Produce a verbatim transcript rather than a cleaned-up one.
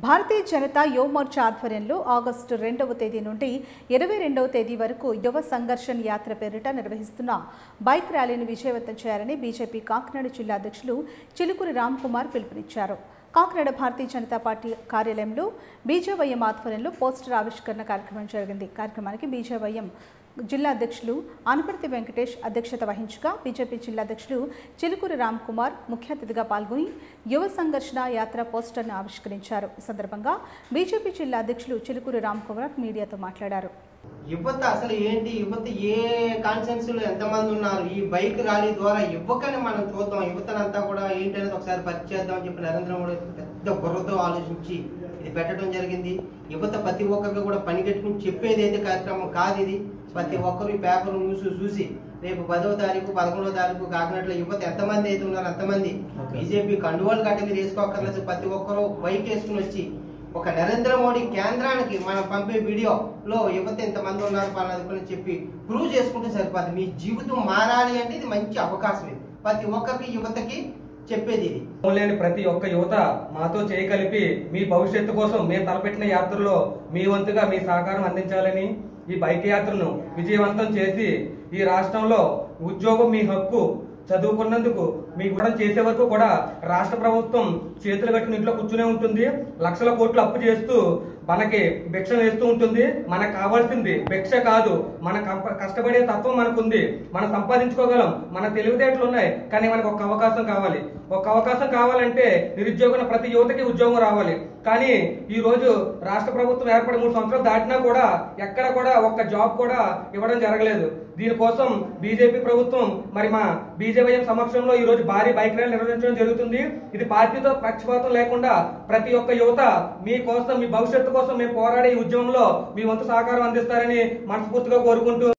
భారతీయ జనతా యువ మోర్చా ఆధ్వర్యంలో ఆగస్టు రెండవ తేదీ నుండి ఇరవై రెండవ తేదీ వరకు యువ సంఘర్షణ యాత్ర పేరిట నిర్వహిస్తున్న బైక్ ర్యాలీని విజయవంతం చేయాలని బీజేపీ కాకినాడ జిల్లా అధ్యక్షులు చిలుకూరి రామ్ కుమార్ పిలుపునిచ్చారు. కాకినాడ భారతీయ జనతా పార్టీ కార్యాలయంలో బీజేవైఎం ఆధ్వర్యంలో పోస్టర్ ఆవిష్కరణ కార్యక్రమం జరిగింది. కార్యక్రమానికి బీజేవైఎం జిల్లా అధ్యక్షులు అనపర్తి వెంకటేష్ అధ్యక్షత వహించగా బీజేపీ జిల్లా అధ్యక్షులు చిలుకూరి రామ్ కుమార్ ముఖ్య అతిథిగా పాల్గొని యువ సంఘర్షణ యాత్ర పోస్టర్ను ఆవిష్కరించారు. ఈ సందర్భంగా బీజేపీ జిల్లా అధ్యక్షులు చిలుకూరి రామ్ కుమార్ మీడియాతో మాట్లాడారు. యువత అసలు ఏంటి, యువత ఏ కాన్సెన్స్ లో ఎంతమంది ఉన్నారు, ఈ బైక్ ర్యాలీ ద్వారా యువకని మనం చూద్దాం, యువతనంతా కూడా ఏంటనేది ఒకసారి పరిచయం అని చెప్పి నరేంద్ర మోడీ పెద్ద బుర్రతో ఆలోచించి ఇది పెట్టడం జరిగింది. యువత ప్రతి ఒక్కరికి కూడా పని కట్టుకుని చెప్పేది అయితే కార్యక్రమం కాదు ఇది. ప్రతి ఒక్కరు పేపర్ న్యూస్ చూసి రేపు పదో తారీఖు పదకొండో తారీఖు కాకినాడలో యువత ఎంతమంది అయితే ఉన్నారు అంతమంది బీజేపీ కండువాలు గట్ట మీరు వేసుకోకర్లేదు. ప్రతి ఒక్కరు బైక్ వేసుకుని వచ్చి ఒక నరేంద్ర మోడీ కేంద్రానికి మనం పంపే వీడియోలో యువత ఎంతమంది ఉన్నారు పలాదని చెప్పి ప్రూవ్ చేసుకుంటే సరిపోదు. మీ జీవితం మారాలి అంటే ఇది మంచి అవకాశం. ఇది ప్రతి ఒక్కరికి యువతకి చెప్పేది ఇది. లేని ప్రతి ఒక్క యువత మాతో చేయగలిపి మీ భవిష్యత్తు కోసం మేము తలపెట్టిన యాత్రలో మీ వంతుగా మీ సహకారం అందించాలని, ఈ బైక్ యాత్రను విజయవంతం చేసి ఈ రాష్ట్రంలో ఉద్యోగం మీ హక్కు, చదువుకున్నందుకు మీకు కూడా చేసే వరకు కూడా రాష్ట్ర ప్రభుత్వం చేతులు కట్టుకుని ఇంట్లో కూర్చునే ఉంటుంది. లక్షల కోట్లు అప్పు చేస్తూ మనకి భిక్ష వేస్తూ ఉంటుంది. మనకు కావాల్సింది భిక్ష కాదు, మన కష్టపడే తత్వం మనకుంది, మనం సంపాదించుకోగలం, మన తెలివితేటలు ఉన్నాయి. కానీ మనకు ఒక అవకాశం కావాలి. ఒక అవకాశం కావాలంటే నిరుద్యోగం ప్రతి యువతకి ఉద్యోగం రావాలి. కానీ ఈ రోజు రాష్ట్ర ప్రభుత్వం ఏర్పడి మూడు సంవత్సరాలు దాటినా కూడా ఎక్కడ కూడా ఒక్క జాబ్ కూడా ఇవ్వడం జరగలేదు. దీనికోసం బీజేపీ ప్రభుత్వం మరి మా బీజేవైఎం సమక్షంలో ఈ రోజు భారీ బైక్ ర్యాలీ నిర్వహించడం జరుగుతుంది. ఇది పార్టీతో పక్షపాతం లేకుండా ప్రతి ఒక్క యువత మీ కోసం, మీ భవిష్యత్తు కోసం మేము పోరాడే ఈ ఉద్యమంలో మీ వంతు సహకారం అందిస్తారని మనస్ఫూర్తిగా కోరుకుంటూ